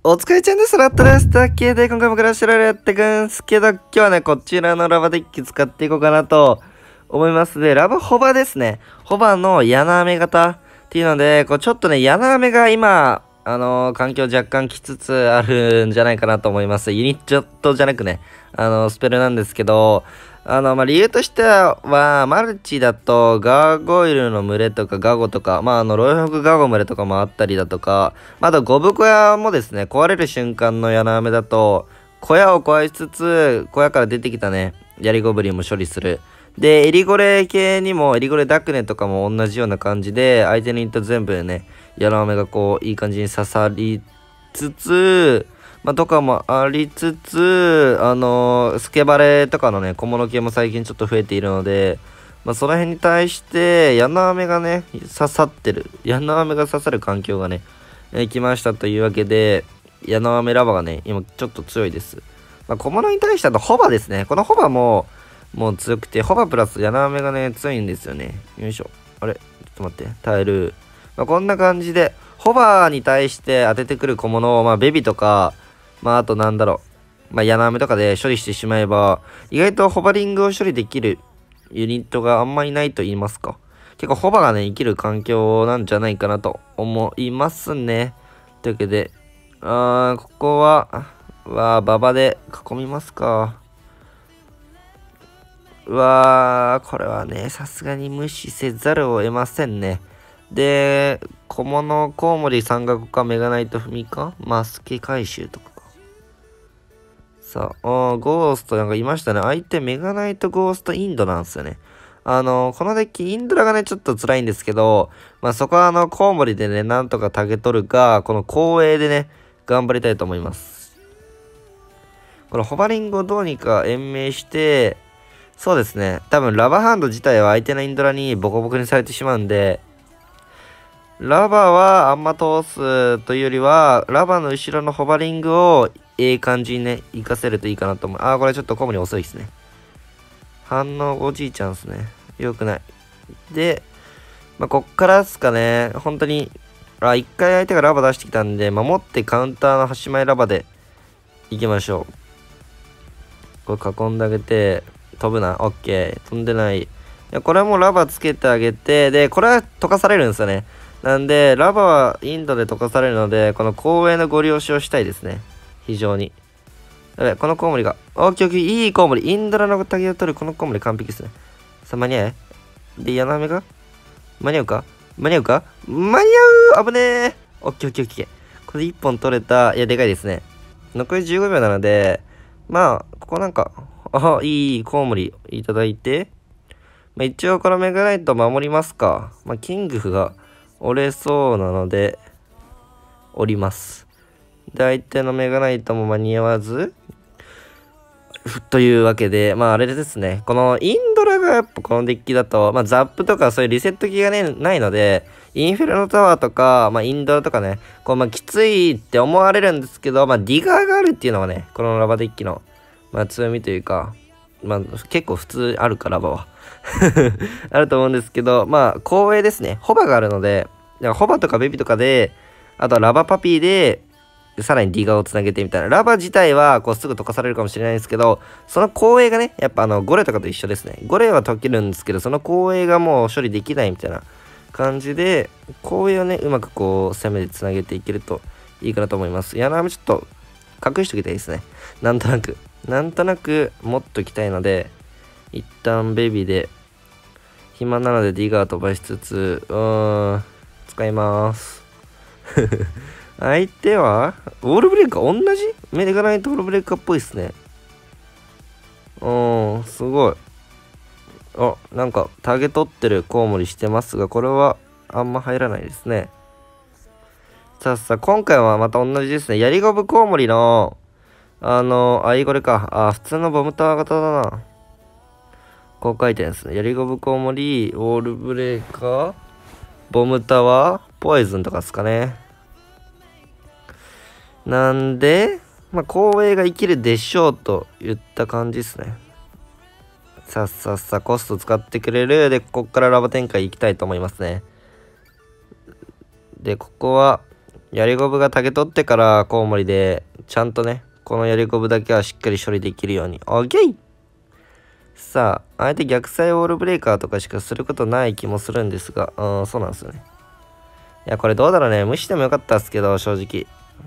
お疲れちゃんです。ラットです。というわけで、今回もクラッシュロイヤルやっていくんですけど、今日はね、こちらのラバデッキ使っていこうかなと思いますで、ラバホバですね。ホバの矢の雨型っていうので、ちょっとね、矢の雨が今、環境若干きつつあるんじゃないかなと思います。ユニットじゃなくね、スペルなんですけど、理由としては、マルチだと、ガーゴイルの群れとか、ガゴとか、ロイホクガゴ群れとかもあったりだとか、あと、ゴブ小屋もですね、壊れる瞬間の矢の雨だと、小屋を壊しつつ、小屋から出てきたね、ヤリゴブリンも処理する。で、エリゴレ系にも、エリゴレダクネとかも同じような感じで、相手のユニット全部ね、矢の雨がいい感じに刺さりつつ、とかもありつつ、スケバレとかのね、小物系も最近ちょっと増えているので、その辺に対して、矢の雨がね、刺さってる。矢の雨が刺さる環境がね、来ましたというわけで、矢の雨ラバがね、今ちょっと強いです。小物に対してだとホバですね。このホバもう強くて、ホバプラス矢の雨がね、強いんですよね。よいしょ。あれちょっと待って。耐える。こんな感じで、ホバに対して当ててくる小物を、ベビとか、あとなんだろう。矢の雨とかで処理してしまえば、意外とホバリングを処理できるユニットがあんまりないと言いますか。結構ホバがね、生きる環境なんじゃないかなと思いますね。というわけで、ここは、馬場で囲みますか。これはね、さすがに無視せざるを得ませんね。で、小物、コウモリ、三角か、メガナイト、踏みか、マスケ回収とかか。さあ、ゴーストなんかいましたね。相手、メガナイト、ゴースト、インドなんですよね。このデッキ、インドラがね、ちょっと辛いんですけど、そこはコウモリでね、なんとかタゲ取るか、この光栄でね、頑張りたいと思います。このホバリングをどうにか延命して、そうですね。多分、ラバーハンド自体は相手のインドラにボコボコにされてしまうんで、ラバーはあんま通すというよりは、ラバーの後ろのホバリングをいい感じにね、活かせるといいかなと思う。これちょっとコムに遅いですね。反応おじいちゃんですね。よくない。で、こっからっすかね。本当に、一回相手がラバー出してきたんで、守ってカウンターの端前ラバーで行きましょう。これ囲んであげて、飛ぶな。オッケー。飛んでない。これはもうラバーつけてあげて、で、これは溶かされるんですよね。なんで、ラバーはインドで溶かされるので、この光栄のご利用しをしたいですね。非常に。このコウモリが。オッケーオッケー、いいコウモリ。インドラのタゲを取るこのコウモリ完璧ですね。さあ、間に合え。で、矢の雨が間に合うか間に合うか間に合う危ねえ。オッケーオッケーオッケー。これ1本取れた。いや、でかいですね。残り15秒なので、ここなんか、いいコウモリいただいて、一応このメガナイト守りますか。キングフが折れそうなので、折ります。で、相手のメガナイトも間に合わず、というわけで、あれですね。このインドラがやっぱこのデッキだと、ザップとかそういうリセット機がね、ないので、インフェルノタワーとか、インドラとかね、きついって思われるんですけど、ディガーがあるっていうのがね、このラバデッキの、強みというか、結構普通あるか、ラバは。あると思うんですけど、光栄ですね。ホバがあるので、ホバとかベビとかで、あとはラバパピーで、さらにディガーをつなげてみたいな。ラバ自体はすぐ溶かされるかもしれないんですけど、その光栄がね、やっぱゴレとかと一緒ですね。ゴレは溶けるんですけど、その光栄がもう処理できないみたいな感じで、光栄をね、うまく攻めでつなげていけるといいかなと思います。矢の雨ちょっと隠しときたいですね。なんとなく持っときたいので、一旦ベビーで、暇なのでディガー飛ばしつつ、使います。相手はウォールブレイカー同じメガナイトウォールブレイカーっぽいっすね。すごい。なんかタゲ取ってるコウモリしてますが、これはあんま入らないですね。さあ、今回はまた同じですね。ヤリゴブコウモリの、イゴレか。普通のボムタワー型だな。こう書いてあるんですね。ヤリゴブコウモリ、ウォールブレイカー、ボムタワー、ポイズンとかですかね。なんで、光栄が生きるでしょうといった感じですね。さっコスト使ってくれる。で、ここからラバ展開行きたいと思いますね。で、ここは、 やりゴブが竹取ってからコウモリで、ちゃんとね、このやりゴブだけはしっかり処理できるように。オッケー。さあ、相手逆サイウォールブレーカーとかしかすることない気もするんですが、そうなんですよね。いや、これどうだろうね。無視してもよかったっすけど、正直。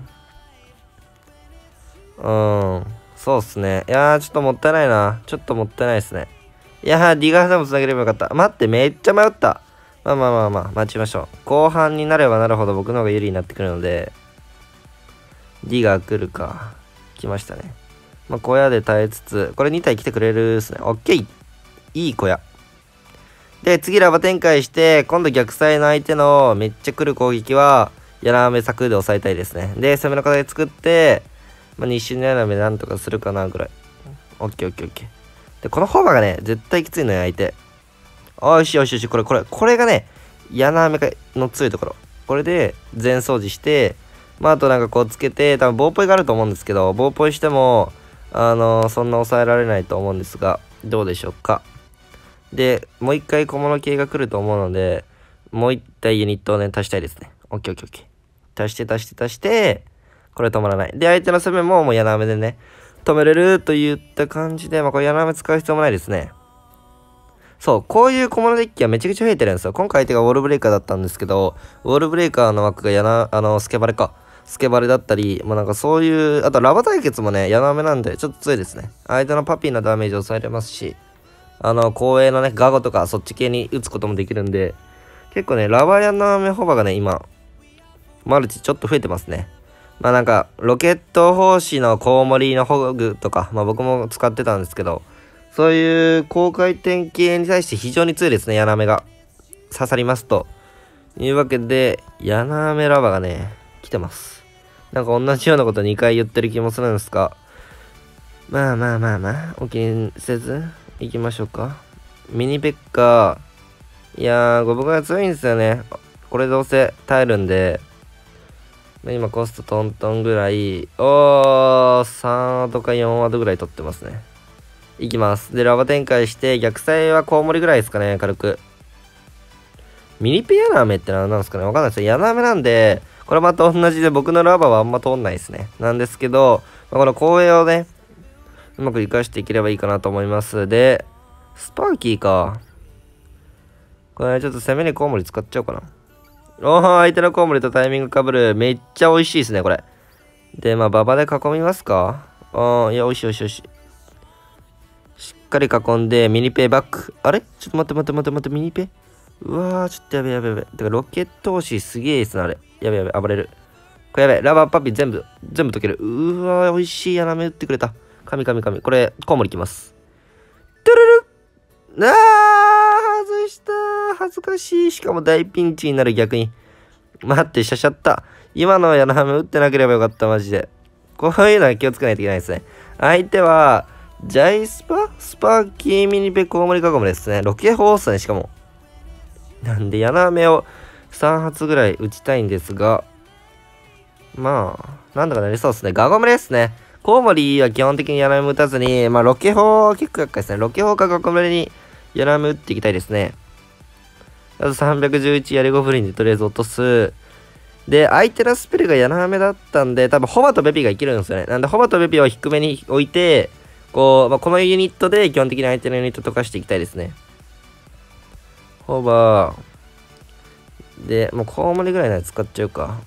そうっすね。いやー、ちょっともったいないな。ちょっともったいないっすね。いやー、ディガーサムつなげればよかった。待って、めっちゃ迷った。まあまあまあまあ、待ちましょう。後半になればなるほど僕の方が有利になってくるので、ディガー来るか。来ましたね。まあ、小屋で耐えつつ、これ2体来てくれるっすね。オッケー。いい小屋。で、次ラバ展開して、今度逆サイの相手のめっちゃ来る攻撃は、ヤナメサクで抑えたいですね。で、攻めの課題作って、まあ、2周のヤナメなんとかするかなぐらい。オッケーオッケーオッケー。で、このホーバーがね、絶対きついのよ、相手。よしよしよし、これがね、ヤナメの強いところ。これで、全掃除して、まあ、あとなんかこうつけて、多分棒ポイがあると思うんですけど、棒ポイしても、そんな抑えられないと思うんですが、どうでしょうか。で、もう一回小物系が来ると思うので、もう一体ユニットをね、足したいですね。オッケーオッケーオッケー。足して、これ止まらない。で、相手の攻めももう柳雨でね、止めれるといった感じで、まあこれ柳雨使う必要もないですね。そう、こういう小物デッキはめちゃくちゃ増えてるんですよ。今回相手がウォールブレーカーだったんですけど、ウォールブレーカーの枠がスケバレか。スケバレだったり、まあなんかそういう、あとラバ対決もね、柳雨なんでちょっと強いですね。相手のパピーのダメージを抑えれますし、後衛のね、ガゴとかそっち系に打つこともできるんで、結構ね、ラバヤのアメホバがね、今、マルチちょっと増えてますね。まあなんか、ロケット砲士のコウモリのホグとか、まあ僕も使ってたんですけど、そういう高回転系に対して非常に強いですね、ヤナメが。刺さりますと。いうわけで、ヤナメラバがね、来てます。なんか同じようなこと2回言ってる気もするんですが、まあ、お気にせず、行きましょうか。ミニペッカー。いやー、ゴブが強いんですよね。これどうせ耐えるんで、今コストトントンぐらい、3ワードか4ワードぐらい取ってますね。いきます。で、ラバ展開して、逆サイはコウモリぐらいですかね、軽く。ミニペヤナメって何なんですかね、わかんないですよ。ヤナメなんで、これまた同じで僕のラバはあんま通んないですね。なんですけど、まあ、この後衛をね、うまく活かしていければいいかなと思います。で、スパーキーか。これちょっと攻めにコウモリ使っちゃおうかな。相手のコウモリとタイミング被る。めっちゃ美味しいですね、これ。で、まあ、馬場で囲みますか。いや、美味しい。しっかり囲んで、ミニペイバック。あれちょっと待って、ミニペイ。うわー、ちょっとやべ。てか、ロケット押しすげえですね、あれ。やべ、暴れる。これやべ、ラバーパピ全部溶ける。うわー、美味しいヤナメ打ってくれた。神。これ、コウモリいきます。トゥルル外した恥ずかしい。しかも大ピンチになる逆に。待って、シャシャった。今のヤナメ打ってなければよかった、マジで。こういうのは気をつけないといけないですね。相手は、ジャイスパーキーミニペコウモリカゴムですね。ロケホースね、しかも。なんで、ヤナメを3発ぐらい打ちたいんですが、まあ、なんとかなりそうですね。ガゴムですね。コウモリは基本的にヤナメ打たずに、まあ、ロケホー結構厄介ですね。ロケホーかガゴムにヤナメ打っていきたいですね。あと311やりゴブリンでとりあえず落とす。で、相手のスペルがヤナメだったんで、多分ホバとベピが生きるんですよね。なんで、ホバとベピを低めに置いて、このユニットで基本的に相手のユニット溶かしていきたいですね。ホバー。で、もうコウモリぐらいなら使っちゃうか。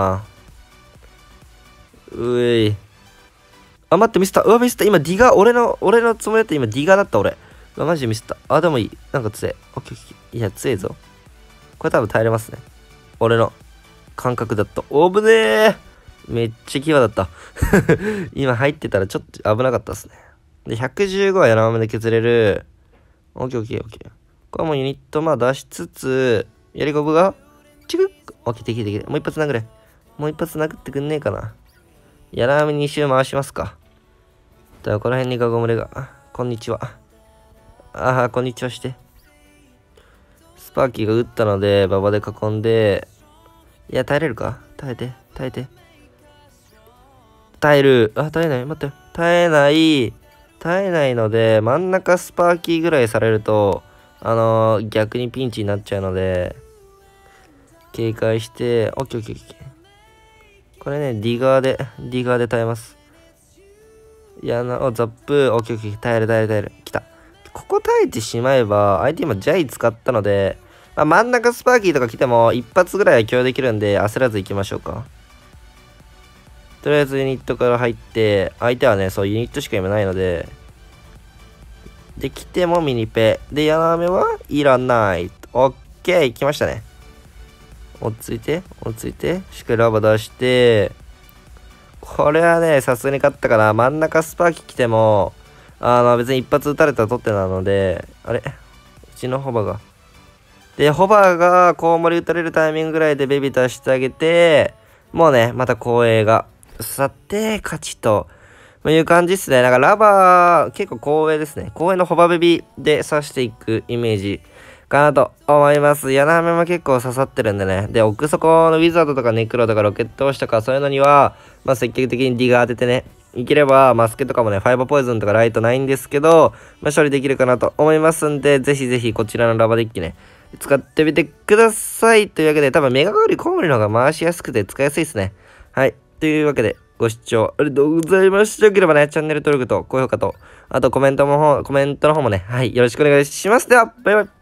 うい。待って、ミスった。ミスった。今、ディガ、俺のつもりだった。今、ディガだった、俺。マジでミスった。でもいい。なんか強い。オッケー。いや、強いぞ。これ多分耐えれますね。俺の感覚だと。危ねえ。めっちゃ際だった。今入ってたらちょっと危なかったですね。で、115は柳豆で削れる。オッケー。これもユニット出しつつ、やりゴブが、チクッオッケー、できる。もう一発殴れ。もう一発殴ってくんねえかな。柳豆2周回しますか。この辺にガゴムレが。こんにちは。こんにちはして。スパーキーが打ったので、馬場で囲んで、いや、耐えれるか耐えて。耐える。耐えない。待って。耐えないので、真ん中スパーキーぐらいされると、逆にピンチになっちゃうので、警戒して、オッケー。 これね、ディガーで耐えます。ザップ、オッケーオッケー、耐える。来た。ここ耐えてしまえば、相手今ジャイ使ったので、まあ、真ん中スパーキーとか来ても、一発ぐらいは共有できるんで、焦らず行きましょうか。とりあえずユニットから入って、相手はね、そうユニットしか今ないので、で、来てもミニペ。で、ヤナメはいらない。オッケー、来ましたね。落ち着いて、しっかりラバ出して、これはね、さすがに勝ったかな。真ん中スパーキ来ても、別に一発撃たれたら取ってなので、あれうちのホバが。で、ホバがコウモリ撃たれるタイミングぐらいでベビー出してあげて、もうね、また光栄が刺さって、勝ちと。いう感じですね。なんかラバー、結構光栄ですね。光栄のホバベビで刺していくイメージかなと思います。ヤナメも結構刺さってるんでね。で、奥底のウィザードとかネクロとかロケット押しとかそういうのには、まあ積極的にディガー当ててね、いければマスケとかもね、ファイバーポイズンとかライトないんですけど、まあ処理できるかなと思いますんで、ぜひぜひこちらのラバデッキね、使ってみてください。というわけで、多分メガゴーリコウモリの方が回しやすくて使いやすいですね。はい。というわけで、ご視聴ありがとうございました。よければね、チャンネル登録と高評価と、あとコメントの方もね、はい、よろしくお願いします。では、バイバイ。